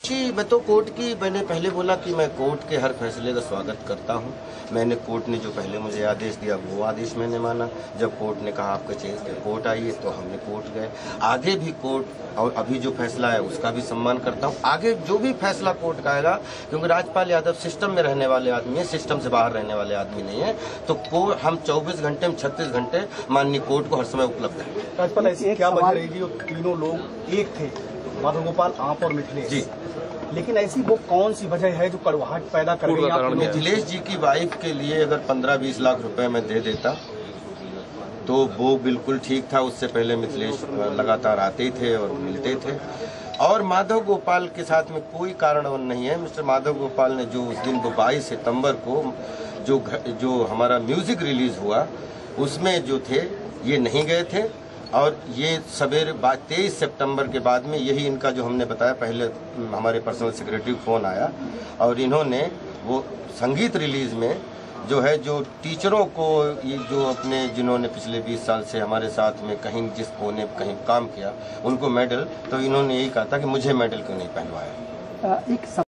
जी, मैं तो कोर्ट की मैंने पहले बोला कि मैं कोर्ट के हर फैसले का स्वागत करता हूं। मैंने कोर्ट ने जो पहले मुझे आदेश दिया वो आदेश मैंने माना। जब कोर्ट ने कहा आपका चाहिए कोर्ट आइए तो हमने कोर्ट गए। आगे भी कोर्ट और अभी जो फैसला है उसका भी सम्मान करता हूं। आगे जो भी फैसला कोर्ट का आएगा, क्योंकि राजपाल यादव सिस्टम में रहने वाले आदमी है, सिस्टम से बाहर रहने वाले आदमी नहीं है। तो कोर्ट हम 24 घंटे में 36 घंटे माननीय कोर्ट को हर समय उपलब्ध है। राजपाल, ऐसी क्या वजह रहेगी जो तीनों लोग एक थे, माधव गोपाल, आप और मिथिलेश जी, लेकिन ऐसी वो कौन सी वजह है जो कड़वाहट पैदा कर रही है? मिथिलेश जी की वाइफ के लिए अगर 15-20 लाख रुपए मैं दे देता तो वो बिल्कुल ठीक था। उससे पहले मिथिलेश लगातार आते थे और मिलते थे। और माधव गोपाल के साथ में कोई कारण नहीं है। मिस्टर माधव गोपाल ने जो उस दिन 22 सितंबर को जो हमारा म्यूजिक रिलीज हुआ उसमें जो थे ये नहीं गए थे। और ये सवेरे 23 सितंबर के बाद में यही इनका जो हमने बताया, पहले हमारे पर्सनल सेक्रेटरी को फोन आया और इन्होंने वो संगीत रिलीज में जो है जो टीचरों को ये जो अपने जिन्होंने पिछले 20 साल से हमारे साथ में कहीं जिस कोने कहीं काम किया उनको मेडल, तो इन्होंने यही कहा था कि मुझे मेडल क्यों नहीं पहनवाया।